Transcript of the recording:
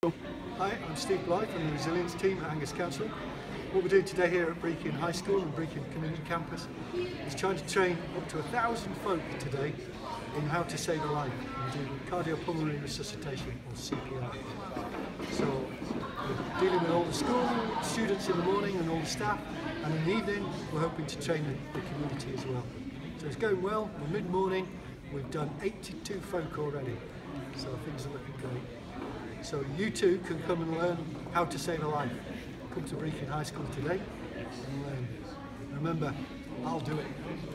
Hi, I'm Steve Blythe from the Resilience team at Angus Council. What we're doing today here at Brechin High School and Brechin Community Campus is trying to train up to 1,000 folk today in how to save a life and do cardiopulmonary resuscitation or CPR. So we're dealing with all the school students in the morning and all the staff, and in the evening we're hoping to train the community as well. So it's going well. We're mid-morning. We've done 82 folk already, so things are looking great. So you too can come and learn how to save a life. Come to Brechin High School today and learn. Remember, I'll do it.